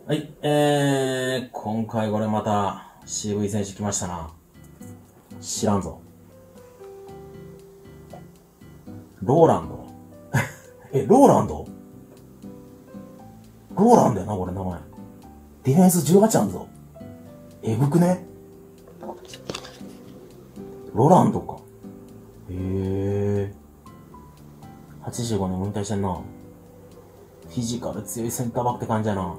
はい、今回これまた渋い選手来ましたな。知らんぞ。ローランドローランドローランドやな、これ名前。ディフェンス18あんぞ。えぐくねロランドか。85年も引退してんな。フィジカル強いセンターバックって感じやな。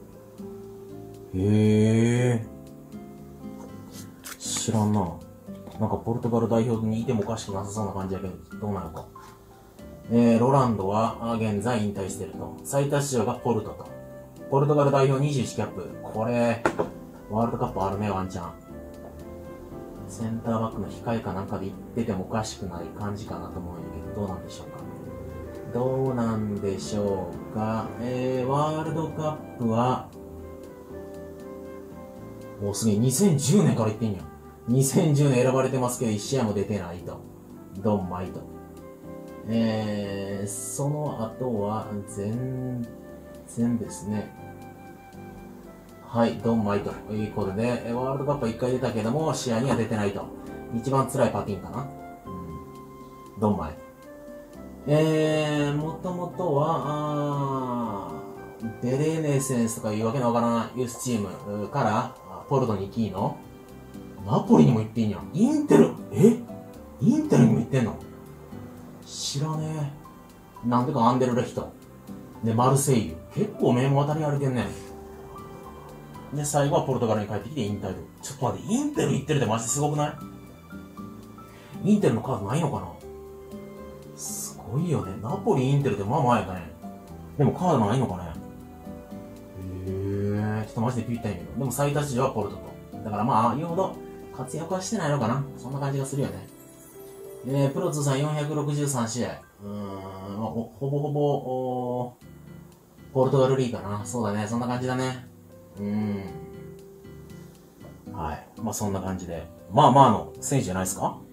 知らんな。なんかポルトガル代表にいてもおかしくなさそうな感じやけど、どうなのか。ロランドは現在引退してると。最多出場がポルトと。ポルトガル代表21キャップ。これ、ワールドカップあるね、ワンチャン。センターバックの控えかなんかで行っててもおかしくない感じかなと思うんやけど、どうなんでしょうか。どうなんでしょうか。ワールドカップは、もうすげえ、2010年から言ってんやん。2010年選ばれてますけど、1試合も出てないと。ドンマイと。その後は、全ですね。はい、ドンマイということで、ワールドカップは1回出たけども、試合には出てないと。一番辛いパティンかな。ドンマイ。もともとは、ベレーネセンスとかいうわけのわからないユースチームから、ポルトに行きの、ナポリにも行っていいんやん。インテルにも行ってんの知らねえ。なんでかアンデルレヒト。で、マルセイユ。結構名門渡り歩いてんね。で、最後はポルトガルに帰ってきて引退と。ちょっと待って、インテル行ってるってマジですごくないインテルのカードないのかなすごいよね。ナポリ、インテルってまあ前やね。でもカードないのかねちょっとマジでビビったんやけど。でも最多出場はポルトと。だからまあ、言うほど活躍はしてないのかなそんな感じがするよね。プロ通算463試合。ほぼほぼ、ポルトガルリーグかな。そうだね。そんな感じだね。はい。まあそんな感じで。まあまあの選手じゃないですか